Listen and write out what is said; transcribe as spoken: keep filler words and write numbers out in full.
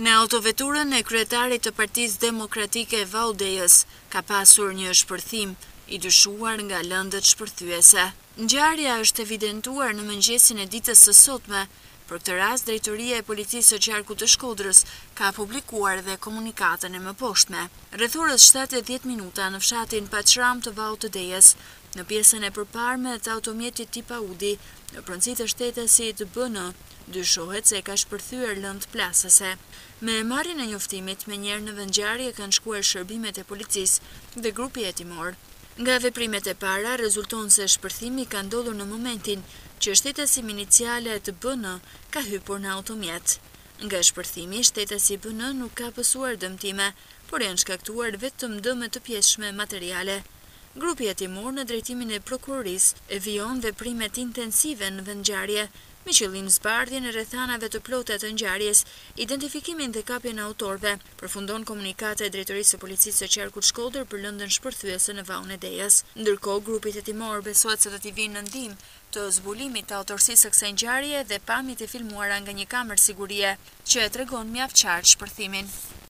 Në autoveturën e kryetarit të Partisë Demokratike Dejes ka pasur një shpërthim i dyshuar nga Lende Shperthyese. Ngjarja është evidentuar në mëngjesin e ditës së sotme. Për këtë rast, drejtoria e policisë së qarkut të Shkodrës ka publikuar dhe komunikatën e mëposhtme. Rreth orës shtatë e dhjetë minuta në fshatin Paçram të vallit të Dejes, në pjesën e përparme të automjetit tip Audi, në pronësi të shtetasit B N, dyshohet se ka shpërthyer lëndë plasëse. Me marrjen e njoftimit, menjëherë në vendngjarje kanë shkuar shërbimet e policisë dhe grupi hetimor. Nga veprimet e para, rezulton se shpërthimi ka ndodhur në momentin që shtetasi me iniciale të B N ka hypur në automjet. Nga shpërthimi, shtetasi B N nuk ka pësuar dëmtime, por janë shkaktuar vetëm dëme të pjeshme materiale. Grupi hetimor në drejtimin e prokurorisë e vijon veprimet intensive në vendngjarje, me qëllim zbardhjen e rrethanave të plota të ngjarjes, identifikimin dhe kapjen e autorëve, përfundon komunikata e drejtorisë së policisë së qarkut Shkodër për Lëndën Shperthyese në vallën e Dejes. Ndërkohë, grupit hetimor besohet se do t'i vinë në ndihmë të zbulimit të autorsisë së kësaj ngjarje dhe pamjet e filmuara nga një kamerë sigurie që e tregon mjaft qartë shpërthimin.